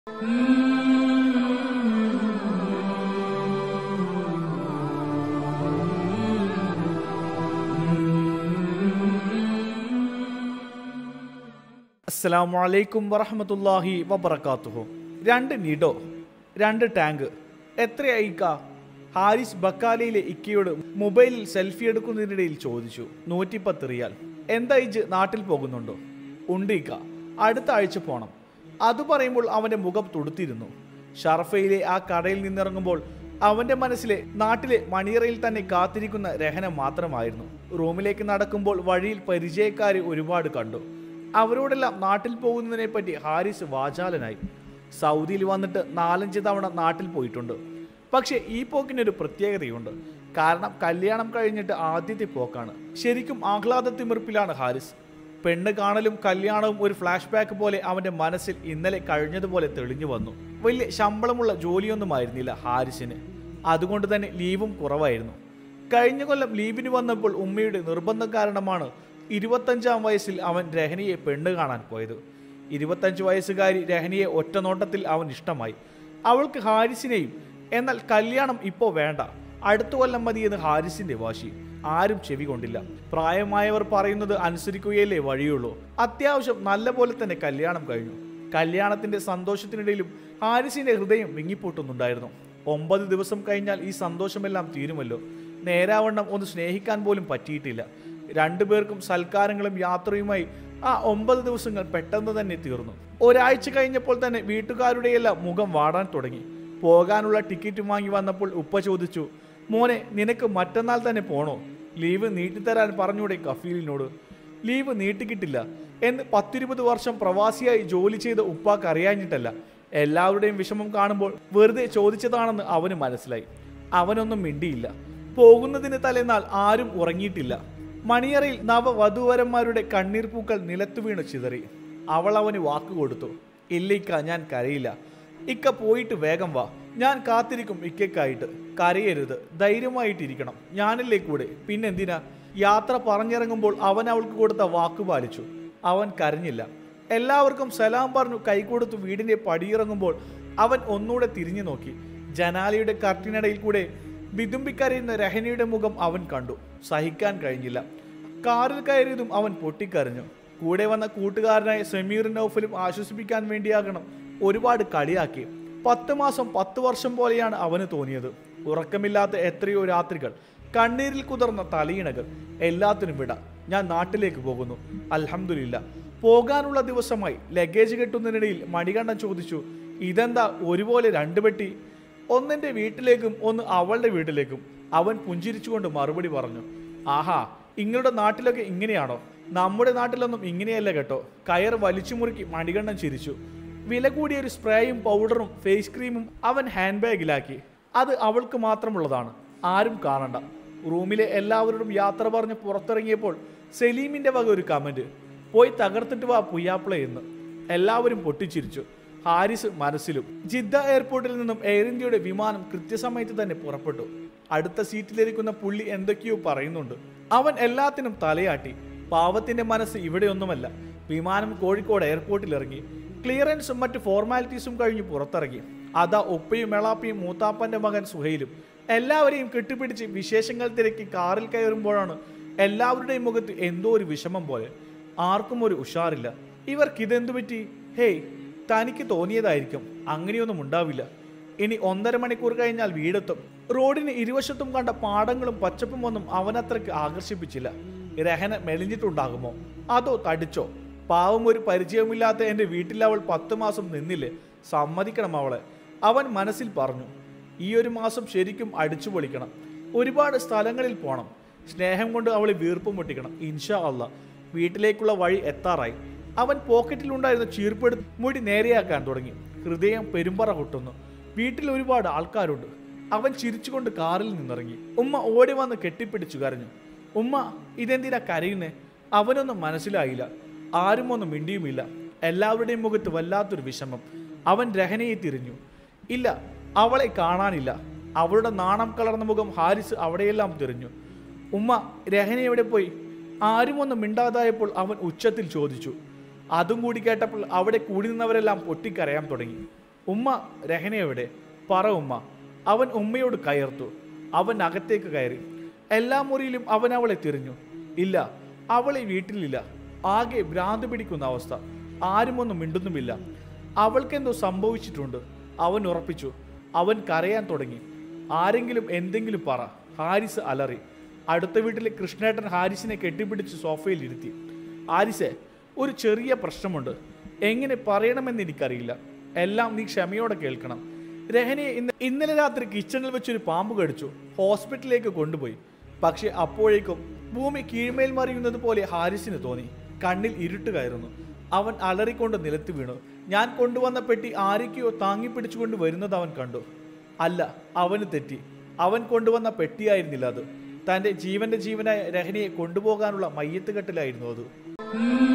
അസ്സലാമു അലൈക്കും വറഹ്മത്തുള്ളാഹി വബറകാതുഹു. 2 നിഡോ, 2 ടാങ്ക്, എത്രയായിക്ക? ഹാരിസ് ബക്കാലയിലെ ഇക്കയോട് മൊബൈലിൽ സെൽഫി എടുക്കുന്നതിനിടയിൽ ചോദിച്ചു. 110 റിയാൽ. എന്താ ഇജ് നാട്ടിൽ പോകുന്നുണ്ടോ? ഉണ്ട് ഇക്ക, അടുത്ത ആഴ്ച പോണം. അത് പറയുമ്പോൾ അവൻ്റെ മുഖം തുടുത്തിരുന്നു. ഷർഫയിലെ ആ കടയിൽ നിന്നിറങ്ങുമ്പോൾ അവൻ്റെ മനസ്സിലെ നാട്ടിലെ മണിയറയിൽ തന്നെ കാത്തിരിക്കുന്ന രഹന മാത്രമായിരുന്നു. റൂമിലേക്ക് നടക്കുമ്പോൾ വഴിയിൽ പരിചയക്കാരെ ഒരുപാട് കണ്ടു. അവരോടെല്ലാം നാട്ടിൽ പോകുന്നതിനെ പറ്റി ഹാരിസ് വാചാലനായി. സൗദിയിൽ വന്നിട്ട് 4-5 തവണ നാട്ടിൽ പോയിട്ടുണ്ട്. പക്ഷേ ഈ പോക്കിനൊരു പ്രത്യേകതയുണ്ട്. കാരണം കല്യാണം കഴിഞ്ഞിട്ട് ആദ്യത്തെ പോക്കാണ്. ശരിക്കും ആഹ്ലാദത്തിമിർപ്പിലാണ് ഹാരിസ്. പെണ്ണ് കാണലും കല്യാണവും ഒരു ഫ്ലാഷ് ബാക്ക് പോലെ അവൻ്റെ മനസ്സിൽ ഇന്നലെ കഴിഞ്ഞതുപോലെ തെളിഞ്ഞു വന്നു. വലിയ ശമ്പളമുള്ള ജോലിയൊന്നുമായിരുന്നില്ല ഹാരിസിന്. അതുകൊണ്ട് തന്നെ ലീവും കുറവായിരുന്നു. കഴിഞ്ഞ കൊല്ലം ലീവിന് വന്നപ്പോൾ ഉമ്മയുടെ നിർബന്ധം കാരണമാണ് 25-ാം വയസ്സിൽ അവൻ രഹനയെ പെണ്ണ് കാണാൻ പോയത്. 25 വയസ്സുകാരി രഹനയെ ഒറ്റ നോട്ടത്തിൽ അവൻ ഇഷ്ടമായി. അവൾക്ക് ഹാരിസിനെയും. എന്നാൽ കല്യാണം ഇപ്പോൾ വേണ്ട, അടുത്ത കൊല്ലം മതിയെന്ന് ഹാരിസിന്റെ വാശി. ആരും ചെവി കൊണ്ടില്ല. പ്രായമായവർ പറയുന്നത് അനുസരിക്കുകയല്ലേ വഴിയുള്ളൂ. അത്യാവശ്യം നല്ല പോലെ തന്നെ കല്യാണം കഴിഞ്ഞു. കല്യാണത്തിന്റെ സന്തോഷത്തിനിടയിലും ഹാരിസിന്റെ ഹൃദയം വിങ്ങിപ്പൊട്ടുന്നുണ്ടായിരുന്നു. 9 ദിവസം കഴിഞ്ഞാൽ ഈ സന്തോഷമെല്ലാം തീരുമല്ലോ. നേരാവണ്ണം ഒന്ന് സ്നേഹിക്കാൻ പോലും പറ്റിയിട്ടില്ല. 2 പേർക്കും സൽക്കാരങ്ങളും യാത്രയുമായി ആ 9 ദിവസങ്ങൾ പെട്ടെന്ന് തന്നെ തീർന്നു. ഒരാഴ്ച കഴിഞ്ഞപ്പോൾ തന്നെ വീട്ടുകാരുടെയെല്ലാം മുഖം വാടാൻ തുടങ്ങി. പോകാനുള്ള ടിക്കറ്റ് വാങ്ങി വന്നപ്പോൾ ഉപ്പ ചോദിച്ചു, മോനെ നിനക്ക് മറ്റന്നാൾ തന്നെ പോണോ? ലീവ് നീട്ടിത്തരാൻ പറഞ്ഞൂടെ കഫീലിനോട്? ലീവ് നീട്ടിക്കിട്ടില്ല എന്ന് 10-20 വർഷം പ്രവാസിയായി ജോലി ചെയ്ത ഉപ്പാക്ക് അറിയാഞ്ഞിട്ടല്ല. എല്ലാവരുടെയും വിഷമം കാണുമ്പോൾ വെറുതെ ചോദിച്ചതാണെന്ന് അവന് മനസ്സിലായി. അവനൊന്നും മിണ്ടിയില്ല. പോകുന്നതിന് തലേന്നാൾ ആരും ഉറങ്ങിയിട്ടില്ല. മണിയറയിൽ നവവധൂവരന്മാരുടെ കണ്ണീർ പൂക്കൾ നിലത്തു വീണ് ചിതറി. അവൾ അവന് വാക്ക് കൊടുത്തു, ഇല്ലിക്ക ഞാൻ കരയില്ല, ഇക്ക പോയിട്ട് വേഗം വാ, ഞാൻ കാത്തിരിക്കും ഇക്കയ്ക്കായിട്ട്. കരയരുത്, ധൈര്യമായിട്ടിരിക്കണം, ഞാനല്ലേ കൂടെ, പിന്നെന്തിനാ? യാത്ര പറഞ്ഞിറങ്ങുമ്പോൾ അവൻ അവൾക്ക് കൊടുത്ത വാക്ക് പാലിച്ചു. അവൻ കരഞ്ഞില്ല. എല്ലാവർക്കും സലാം പറഞ്ഞു കൈകൊടുത്തു വീടിന്റെ പടിയിറങ്ങുമ്പോൾ അവൻ ഒന്നുകൂടെ തിരിഞ്ഞു നോക്കി. ജനാലയുടെ കർട്ടിനിടയിൽ കൂടെ വിതുമ്പിക്കരയുന്ന രഹനയുടെ മുഖം അവൻ കണ്ടു. സഹിക്കാൻ കഴിഞ്ഞില്ല. കാറിൽ കയറിയതും അവൻ പൊട്ടിക്കരഞ്ഞു. കൂടെ വന്ന കൂട്ടുകാരനായ സമീർ നൗഫലും ആശ്വസിപ്പിക്കാൻ വേണ്ടിയാകണം ഒരുപാട് കളിയാക്കി. 10 മാസം 10 വർഷം പോലെയാണ് അവന് തോന്നിയത്. ഉറക്കമില്ലാത്ത എത്രയോ രാത്രികൾ, കണ്ണീരിൽ കുതിർന്ന തലയിണകൾ. എല്ലാത്തിനും വിട, ഞാൻ നാട്ടിലേക്ക് പോകുന്നു, അൽഹംദുലില്ലാ. പോകാനുള്ള ദിവസമായി. ലഗേജ് കെട്ടുന്നതിനിടയിൽ മണികണ്ഠൻ ചോദിച്ചു, ഇതെന്താ ഒരുപോലെ 2 പെട്ടി? ഒന്നെൻ്റെ വീട്ടിലേക്കും ഒന്ന് അവളുടെ വീട്ടിലേക്കും. അവൻ പുഞ്ചിരിച്ചുകൊണ്ട് മറുപടി പറഞ്ഞു, ആഹാ, ഇങ്ങളുടെ നാട്ടിലൊക്കെ ഇങ്ങനെയാണോ? നമ്മുടെ നാട്ടിലൊന്നും ഇങ്ങനെയല്ല കേട്ടോ. കയർ വലിച്ചു മുറുക്കി മണികണ്ഠൻ ചിരിച്ചു. വില കൂടിയൊരു സ്പ്രേയും പൗഡറും ഫേസ് ക്രീമും അവൻ ഹാൻഡ് ബാഗിലാക്കി. അത് അവൾക്ക് മാത്രമുള്ളതാണ്, ആരും കാണണ്ട. റൂമിലെ എല്ലാവരോടും യാത്ര പറഞ്ഞ് പുറത്തിറങ്ങിയപ്പോൾ സലീമിന്റെ വക ഒരു കമന്റ്, പോയി തകർത്തിട്ട് വാ പുയ്യാപ്പിള എന്ന്. എല്ലാവരും പൊട്ടിച്ചിരിച്ചു. ഹാരിസ് മനസ്സിലും. ജിദ്ദ എയർപോർട്ടിൽ നിന്നും എയർ ഇന്ത്യയുടെ വിമാനം കൃത്യസമയത്ത് തന്നെ പുറപ്പെട്ടു. അടുത്ത സീറ്റിലിരിക്കുന്ന പുള്ളി എന്തൊക്കെയോ പറയുന്നുണ്ട്. അവൻ എല്ലാത്തിനും തലയാട്ടി. പാവത്തിന്റെ മനസ്സ് ഇവിടെയൊന്നുമല്ല. വിമാനം കോഴിക്കോട് എയർപോർട്ടിൽ ഇറങ്ങി. ക്ലിയറൻസും മറ്റ് ഫോർമാലിറ്റീസും കഴിഞ്ഞ് പുറത്തിറങ്ങി. അതാ ഒപ്പയും മെളാപ്പയും മൂത്താപ്പന്റെ മകൻ സുഹൈലും. എല്ലാവരെയും കെട്ടിപ്പിടിച്ച് വിശേഷങ്ങൾ തിരക്കി കാറിൽ കയറുമ്പോഴാണ് എല്ലാവരുടെയും മുഖത്ത് എന്തോ ഒരു വിഷമം പോലെ. ആർക്കും ഒരു ഉഷാറില്ല. ഇവർക്കിതെന്തു പറ്റി? ഹേയ്, തനിക്ക് തോന്നിയതായിരിക്കും, അങ്ങനെയൊന്നും ഉണ്ടാവില്ല. ഇനി 1.5 മണിക്കൂർ കഴിഞ്ഞാൽ വീടെത്തും. റോഡിന് ഇരുവശത്തും കണ്ട പാടങ്ങളും പച്ചപ്പും ഒന്നും അവനത്രയ്ക്ക് ആകർഷിപ്പിച്ചില്ല. രഹന മെലിഞ്ഞിട്ടുണ്ടാകുമോ അതോ തടിച്ചോ? പാവം, ഒരു പരിചയമില്ലാത്ത എൻ്റെ വീട്ടിൽ അവൾ 10 മാസം നിന്നില്ലേ, സമ്മതിക്കണം അവളെ. അവൻ മനസ്സിൽ പറഞ്ഞു. ഈ ഒരു മാസം ശരിക്കും അടിച്ചു പൊളിക്കണം. ഒരുപാട് സ്ഥലങ്ങളിൽ പോകണം. സ്നേഹം കൊണ്ട് അവളെ വീർപ്പ് മുട്ടിക്കണം. ഇൻഷാ അല്ലാ. വീട്ടിലേക്കുള്ള വഴി എത്താറായി. അവൻ പോക്കറ്റിലുണ്ടായിരുന്ന ചീർപ്പെടുത്ത് മുടി നേരെയാക്കാൻ തുടങ്ങി. ഹൃദയം പെരുമ്പറ കൊട്ടുന്നു. വീട്ടിൽ ഒരുപാട് ആൾക്കാരുണ്ട്. അവൻ ചിരിച്ചുകൊണ്ട് കാറിൽ നിന്നിറങ്ങി. ഉമ്മ ഓടി വന്ന് കെട്ടിപ്പിടിച്ചു കരഞ്ഞു. ഉമ്മ, ഇതെന്തിനാ കരയുന്നേ? അവനൊന്നും മനസ്സിലായില്ല. ആരും ഒന്നും മിണ്ടിയുമില്ല. എല്ലാവരുടെയും മുഖത്ത് വല്ലാത്തൊരു വിഷമം. അവൻ രഹനയെ തിരിഞ്ഞു. ഇല്ല, അവളെ കാണാനില്ല. അവളുടെ നാണം കളർന്ന മുഖം ഹാരിസ് അവിടെയെല്ലാം തിരിഞ്ഞു. ഉമ്മ, രഹന എവിടെ പോയി? ആരും ഒന്നും മിണ്ടാതായപ്പോൾ അവൻ ഉച്ചത്തിൽ ചോദിച്ചു. അതും കൂടി കേട്ടപ്പോൾ അവിടെ കൂടി നിന്നവരെല്ലാം പൊട്ടിക്കരയാൻ തുടങ്ങി. ഉമ്മ, രഹന എവിടെ? പറ ഉമ്മ. അവൻ ഉമ്മയോട് കയർത്തു. അവൻ അകത്തേക്ക് കയറി. എല്ലാ മുറിയിലും അവൻ അവളെ തിരഞ്ഞു. ഇല്ല, അവളെ വീട്ടിലില്ല. ആകെ ഭ്രാന്ത് പിടിക്കുന്ന അവസ്ഥ. ആരുമൊന്നും മിണ്ടുന്നുമില്ല. അവൾക്കെന്തോ സംഭവിച്ചിട്ടുണ്ട്. അവൻ ഉറപ്പിച്ചു. അവൻ കരയാൻ തുടങ്ങി. ആരെങ്കിലും എന്തെങ്കിലും പറ. ഹാരിസ് അലറി. അടുത്ത വീട്ടിലെ കൃഷ്ണേട്ടൻ ഹാരിസിനെ കെട്ടിപ്പിടിച്ച് സോഫയിൽ ഇരുത്തി. ഹാരിസെ, ഒരു ചെറിയ പ്രശ്നമുണ്ട്. എങ്ങനെ പറയണമെന്ന് എനിക്കറിയില്ല. എല്ലാം നീ ക്ഷമയോടെ കേൾക്കണം. രഹനയെ ഇന്നലെ രാത്രി കിച്ചണിൽ വെച്ചൊരു പാമ്പ് കടിച്ചു. ഹോസ്പിറ്റലിലേക്ക് കൊണ്ടുപോയി. പക്ഷെ അപ്പോഴേക്കും ഭൂമി കീഴ്മേൽ മറിയുന്നത് പോലെ ഹാരിസിന് തോന്നി. കണ്ണിൽ ഇരുട്ട് കയറുന്നു. അവൻ അലറിക്കൊണ്ട് നിലത്ത് വീണു. ഞാൻ കൊണ്ടുവന്ന പെട്ടി ആരൊക്കെയോ താങ്ങിപ്പിടിച്ചുകൊണ്ട് വരുന്നത് അവൻ കണ്ടു. അല്ല, അവന് തെറ്റി. അവൻ കൊണ്ടുവന്ന പെട്ടിയായിരുന്നില്ല അത്. തൻ്റെ ജീവന്റെ ജീവനായ രഹനയെ കൊണ്ടുപോകാനുള്ള മയ്യത്ത് കെട്ടിലായിരുന്നു അത്.